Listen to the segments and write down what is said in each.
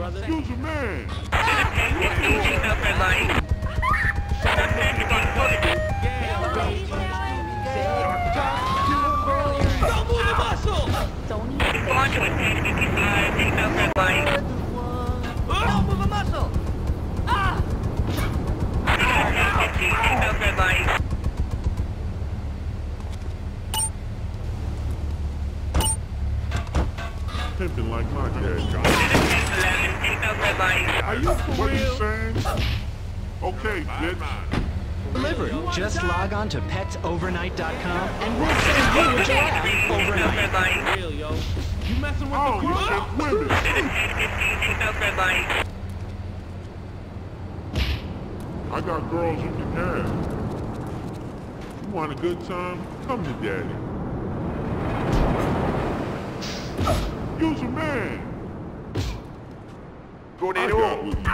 brother. Use your man. Don't move the muscle! Don't move a muscle! Ah! Pimping like my dad. Are you for What are you real? saying? Okay, bitch. Delivered. Just log on to petsovernight.com and we'll send you a giraffe overnight. Real, yo. You messing with Oh, the you crew? take women. I got girls you can have. You want a good time? Come to daddy. Use a man. Go I got with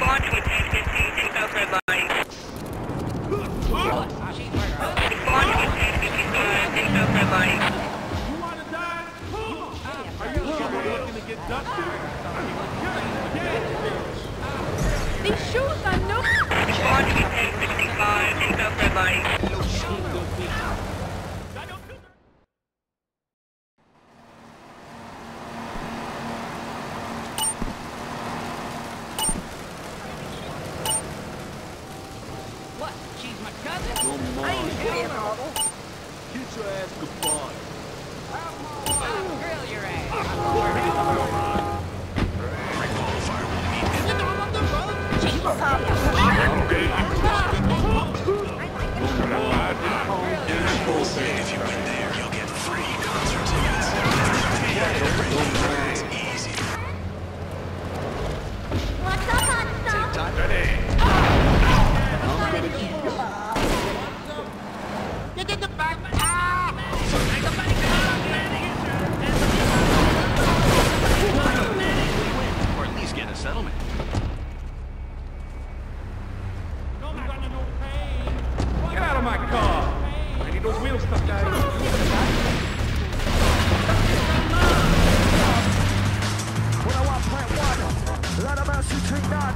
You wanna die? Are you looking to get dusted? These shoes are new. What? She's my cousin? Come I ain't on. here, Marvel. Get your ass goodbye. I'll grill your ass. She's pop. If you win there, you'll get free concert tickets. It's easy. What's up, hot stuff? Time ready. Get in the back. Ah! Or at least get a settlement. Get out of my car! I need those wheels stuck down here. When I want plant water, let them else you drink that.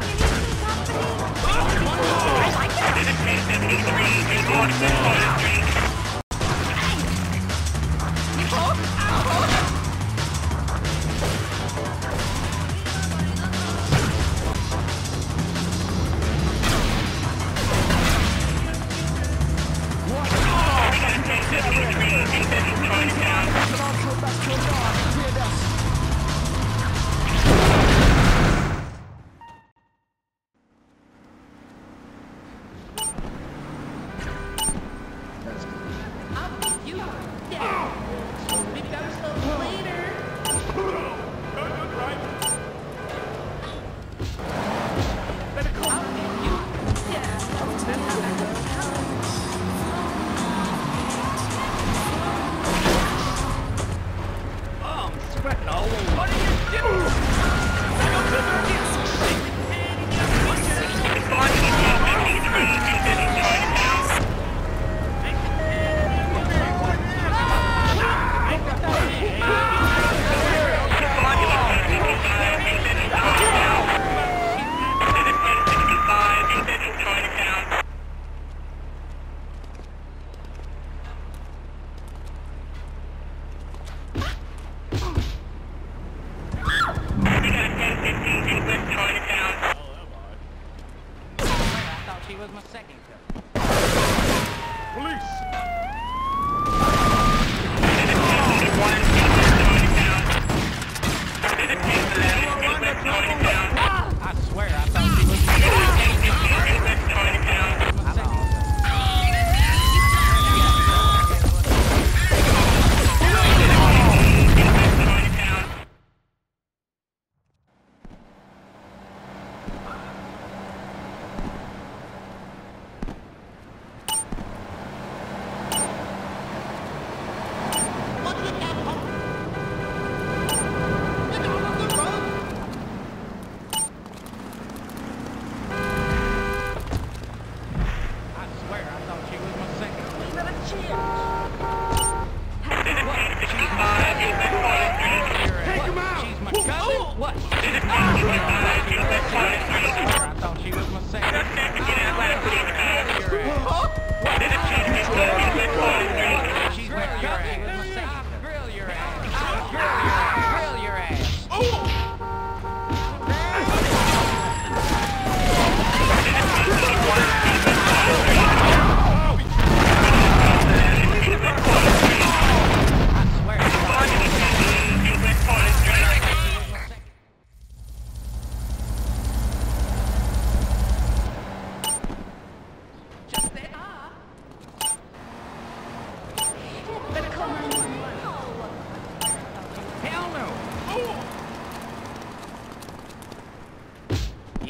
She was my second cousin. police. I swear, I thought she was my second Take him out! She's my cousin? What?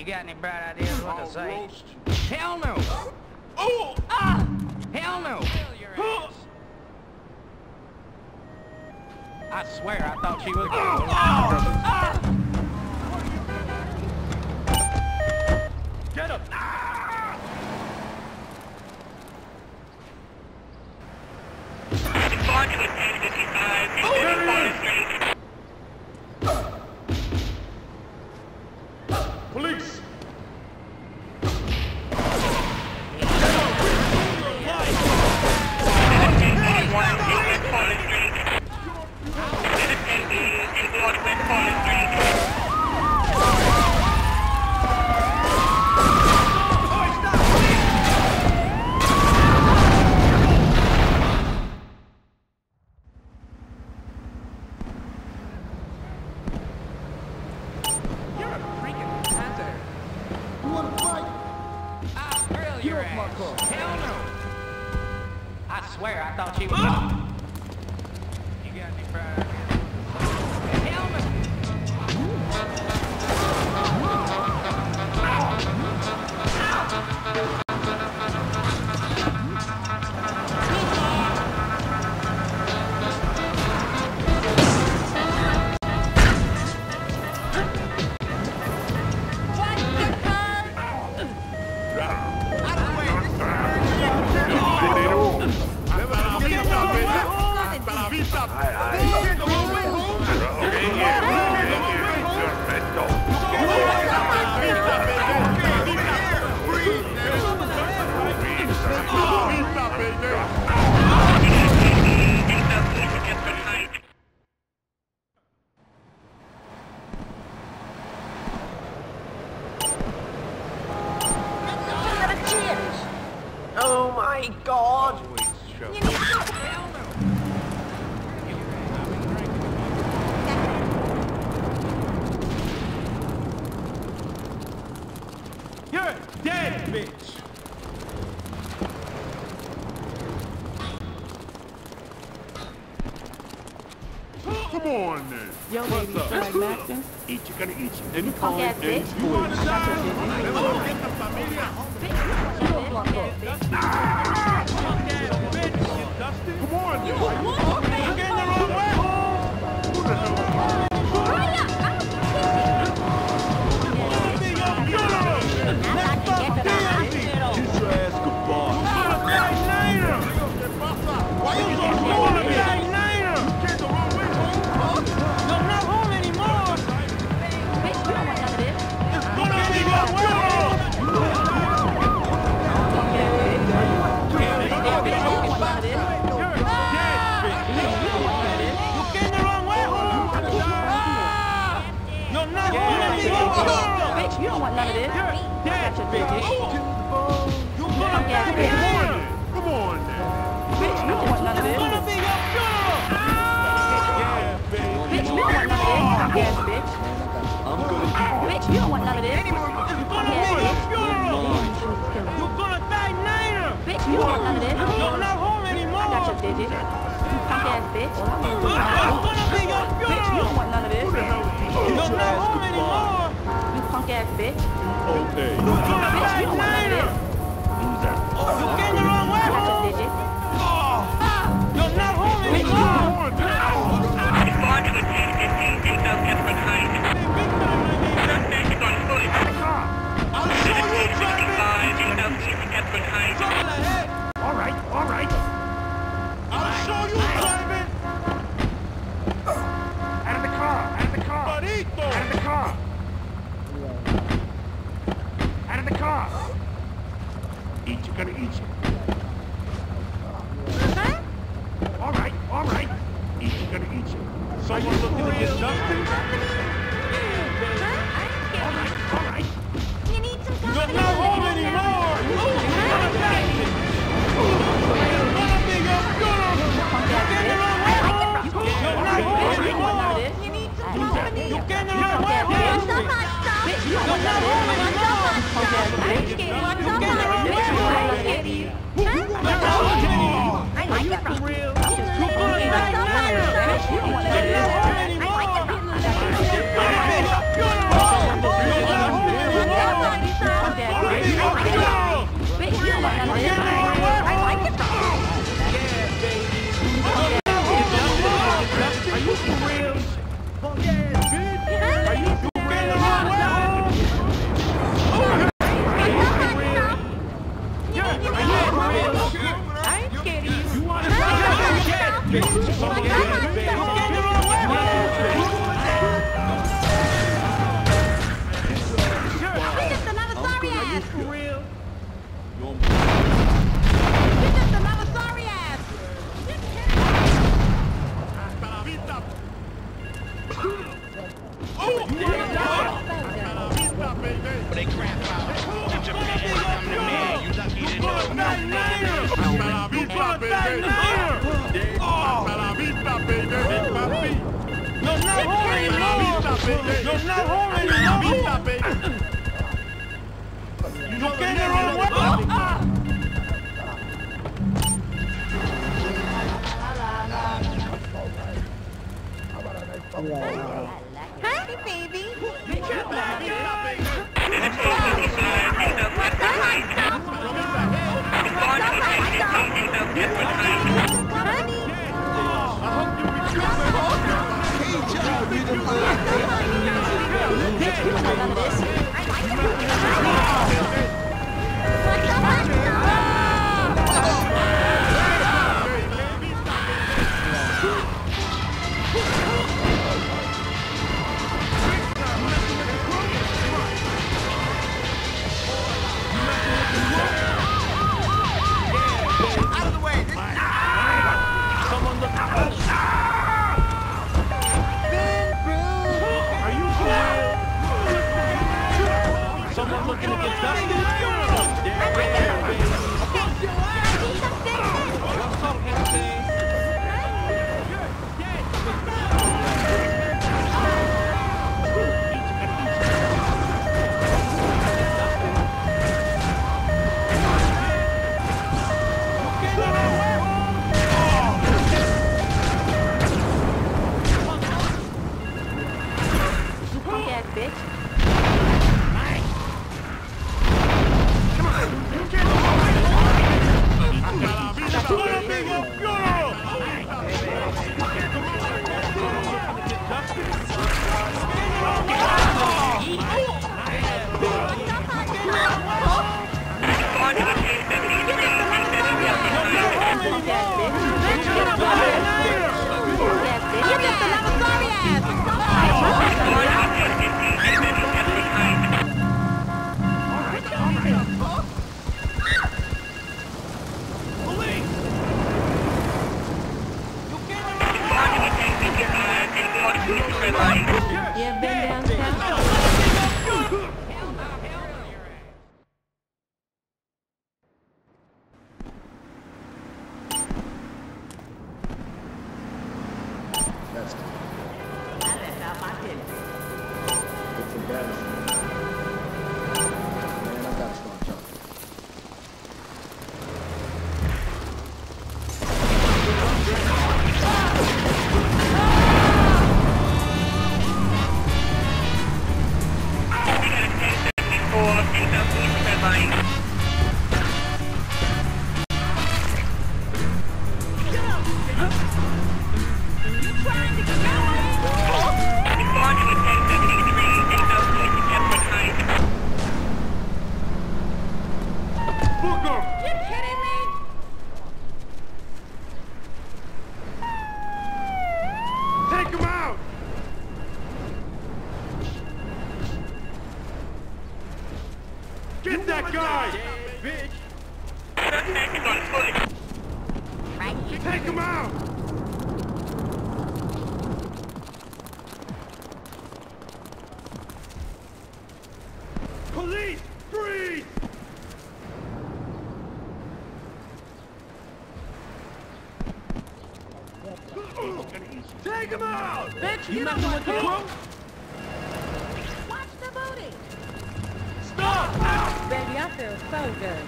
You got any bright ideas what to say? roast. Hell no! Oh! Ah! Hell no! Kill your ass. I swear I thought she was Get him! Police! You're a freaking hazard. I'll grill your ass. Hell no! I swear I thought she was You got any bright ideas? Hell no! Oh my God! You're dead, bitch. Come on then. Yo, baby, feel like maxing? Eat, you gotta eat you. You punk ass bitch. You wanna die? Come on then. You're getting the wrong way. Who the hell? Kiss your ass goodbye. Why you so cool to me? You're not home anymore. Bitch, you don't want none of this. It's gonna be your world. Bitch, you don't want none of this. You're dead, bitch. You're getting the wrong way home. You're not home anymore. Bitch, you don't want none of this. You're dead, bitch. You Punk ass bitch. Come on then. Bitch, you don't want none of this. gonna be your funeral. Yeah, baby. Bitch, you don't want none of this. Punk ass bitch. I'm gonna keep Bitch, you don't want none of this. It's gonna be your funeral. You're gonna die later. Bitch, you don't want none of this. You're not home anymore. I got your digit. You punk ass bitch. It's gonna be your Bitch, you don't funeral. want none of this. You're not home anymore. You punk ass bitch. Okay. You're gonna Bitch, die you don't want none of later. this. You're getting the wrong way I got your home. digit. You're not home Bitch, you anymore. Come on then. I'll show you driving. Trouble ahead. All right. I'll show you driving. Out of the car. Barito. Out of the car. Out of the car. Eat, you gotta eat you. All right. Eat, you gotta eat you. Someone looking to get dusty? All right. You need some You're company. not home anymore. You're gonna die. It's gonna be your funeral. Punk ass You're getting the bitch. wrong way home. You're not home Bitch, you don't want none of anymore. this. You need some company. You're getting the wrong way Punk ass home. bitch. Bitch, you don't want none of this. Punk ass bitch. You're getting the wrong way home. Are you for real? You're gonna die later. Bitch, you don't want none of You're not home this. anymore. I like the It's gonna be your funeral. You're not home anymore. they crap out. Get your man, come to me. You lucky to know. You're not home anymore! You're not home anymore! You came the wrong way! Hi, baby. Yeah, been downtown. That's cool. I left out my dinner. It's embarrassing. Man, I gotta start jumping. Get that guy! Bitch! Right here. Take him out! Police! Freeze! Take him out! Bitch, you messing with the crew? Watch the booty. Stop! Baby, I feel so good.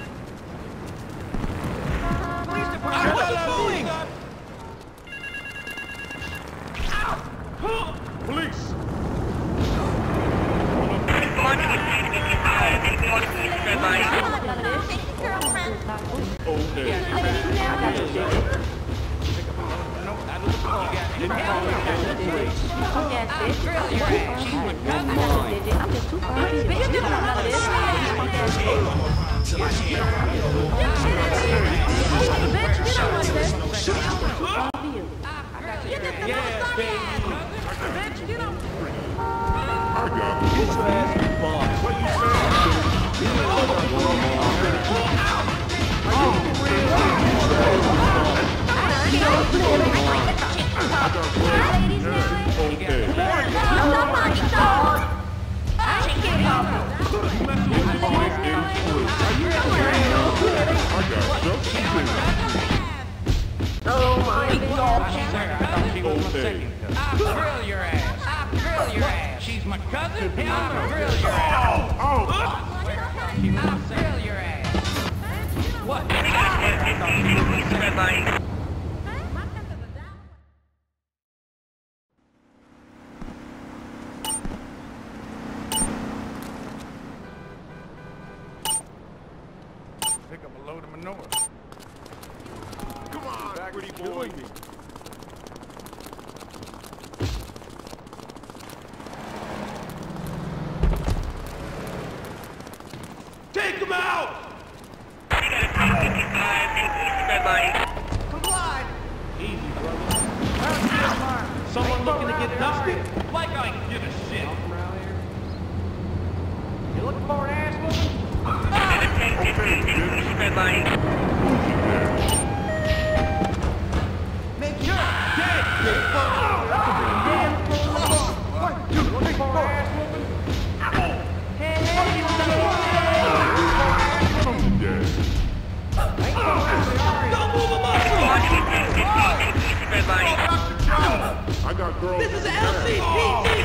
Police department! Police! second cousin. I'll grill your ass. I'll grill your ass. She's my cousin? Hell no. I'll grill your ass. I'll grill your ass. What? I thought she was my second. Pick up a load of manure. Come on, pretty boy. Take him out! Comply. Easy, brother. Someone looking to get dusty? Like I can give a shit. You looking for an ass woman? Make sure. Dead. What? You looking for an ass woman? Hey, don't move him up! I got girls. This is LCPD!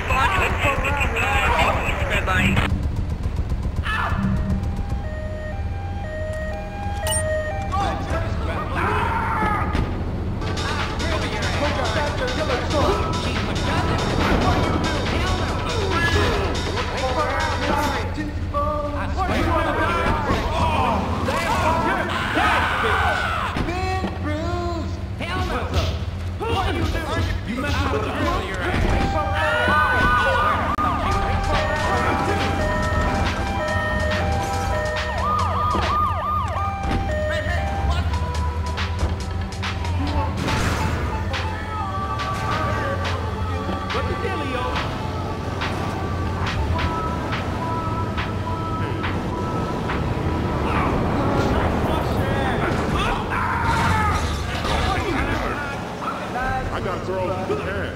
I got girls who can.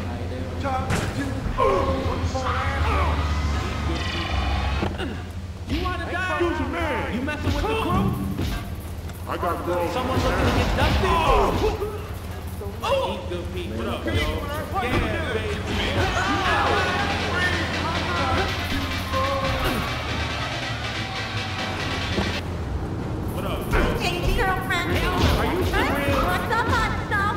You wanna die? Excuse me, man. You messing with the crew? I got girls. Someone looking to get dusty? He's good, Pete. What up, yo? Yeah, baby. What up, yo? Hey, girlfriend. Are you for real? What's up, hot stuff?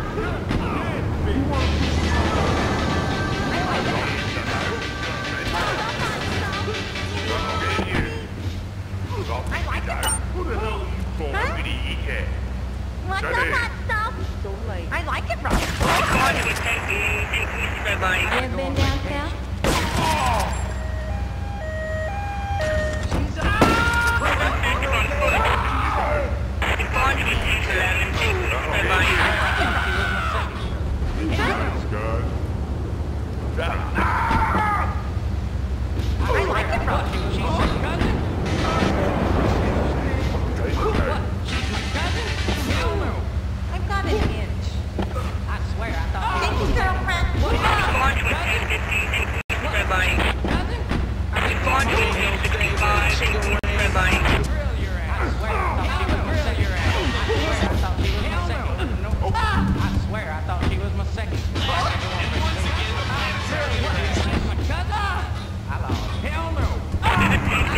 I like it. Who the hell are you calling? Huh? What's up, hot stuff? I like it, bro. You ever been down south? I like it, bro. She's my cousin? What? She's my cousin? Hell no. I've got an inch. I swear I thought Thank you, girlfriend. What? Cousin? What? Cousin? Are we going to grill your ass? I swear I thought she was my second. I swear I thought she was my second. She's my cousin? Hello. Hell no. Hell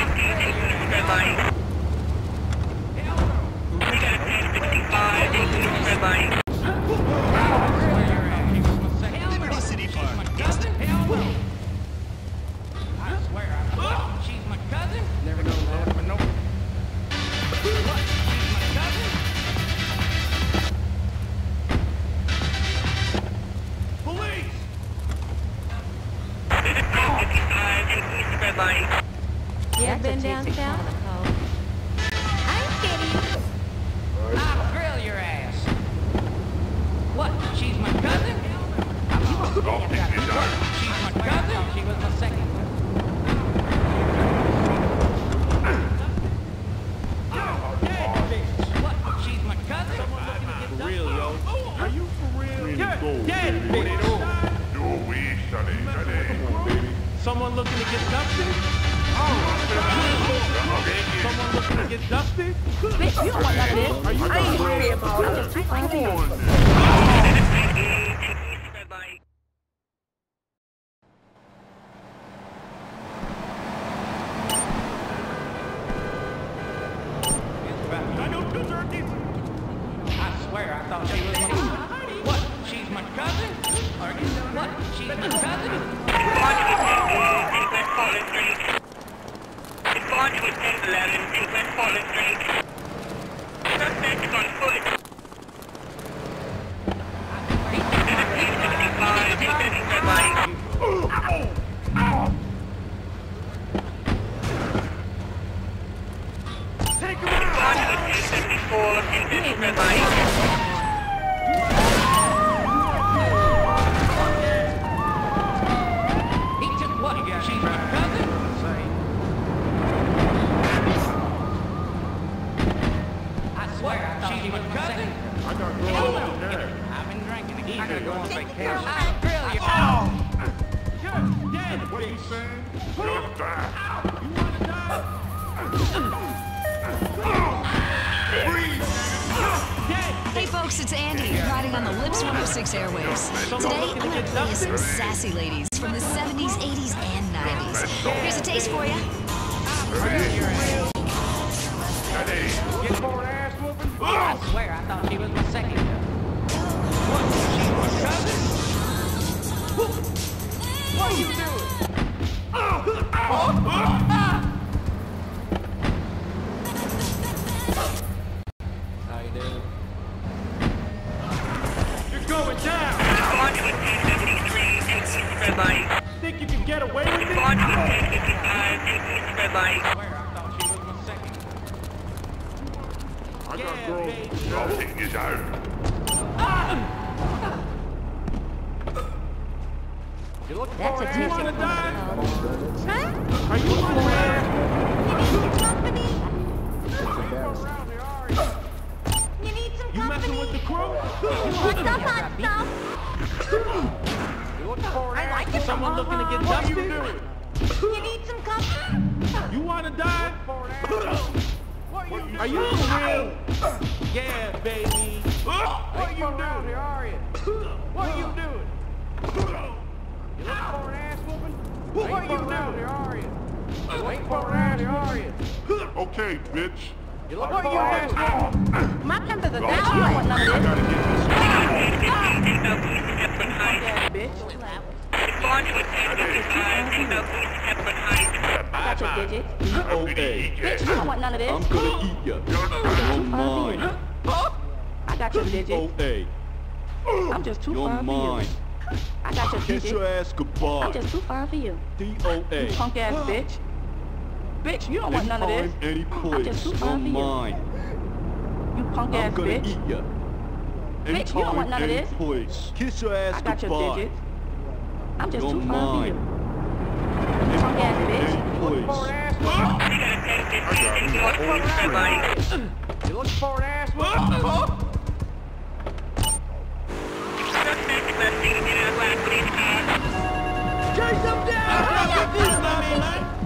no. Never know that. But no. What? She's my cousin? Police! You ever been down south? I'm kidding. I'll grill your ass. What? She's my cousin? She's my cousin? She was my second. What? She's my cousin? For real, yo. Are you for real? Dead, baby. Someone looking to get dusty? Someone looking to get dusty? Bitch, you don't want that, bitch. Are you I ain't worried about it. Come on. On to 1011 to West Portland Street. Suspect is on foot. 1865, descending red light. Take him out! On to 1074, descending red light. He took what? She's my cousin? I swear, I thought she was my cousin. I got girls over there. I've been drinking again. I gotta go on Take vacation. your I'll grill you. Dad, what are you saying? You'll die. You want to die? Freeze! Hey folks, it's Andy, riding on the Lips 106 airwaves. Today, I'm gonna play you some sassy ladies from the 70s, 80s, and 90s. Here's a taste for you. Get for an ass whooping? I swear, I thought she was my second cousin. What? She's my cousin? What are you doing? How you doing? You're going down! On to 1073, exit red light. Think you can get away with it? On to 1055, exit red light. I swear, I thought she was my second. I got Yeah, girls. baby. Nothing is out. You look That's a You ticket. want to die? Huh? Are you on the You need some company? around here, are you? You need some You messing with the company? crew? What's up, hot stuff? You look for I like it. Someone looking to get What dusty? you need some company? You want to die? Are you for real? Yeah, baby. What are you doing? Are you? What are you doing? You looking for an ass whooping? What are you doing? Are you? Wait for an ass, are you? Okay, bitch. You looking for an ass whooping? My members are down. You don't want none of I this. gotta get Bitch. On to 1055, I got your digits. this. Bitch, you don't want none of this. I'm gonna eat ya. You're mine. I got your digits. DOA. I'm just too You're far for you. mine. I got your Kiss your digits. ass goodbye. I'm just too far for you. DOA. Punk ass bitch. Bitch, you don't want none of this. Anytime, any I'm just place. too far You're for you. mine. You punk I'm ass gonna bitch. eat ya. Bitch, you don't want none of any this. place. Kiss your ass I got your goodbye. digits. I'm just You're too far for mine. you. You punk ass bitch. Any place. red light. You looking for an ass whooping? Suspect arrested in a black police car. Chase him down!